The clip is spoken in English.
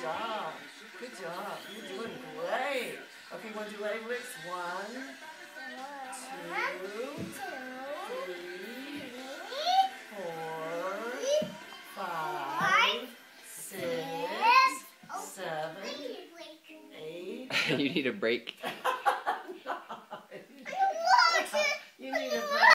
job. Good job. You're doing great. Okay, want to do Avericks? 1, 2, 3, 4, 5, 6, 7, 8. You need a break. You need a break.